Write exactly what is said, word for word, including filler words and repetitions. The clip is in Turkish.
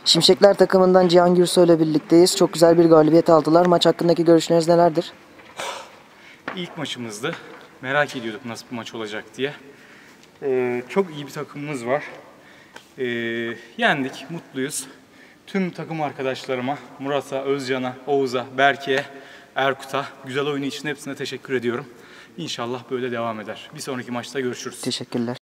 Şimşekler takımından Cihan Gürsoy ile birlikteyiz. Çok güzel bir galibiyet aldılar. Maç hakkındaki görüşleriniz nelerdir? İlk maçımızdı. Merak ediyorduk nasıl bir maç olacak diye. Ee, çok iyi bir takımımız var. Ee, yendik, mutluyuz. Tüm takım arkadaşlarıma, Murat'a, Özcan'a, Oğuz'a, Berke'ye, Erkut'a güzel oyunu için hepsine teşekkür ediyorum. İnşallah böyle devam eder. Bir sonraki maçta görüşürüz. Teşekkürler.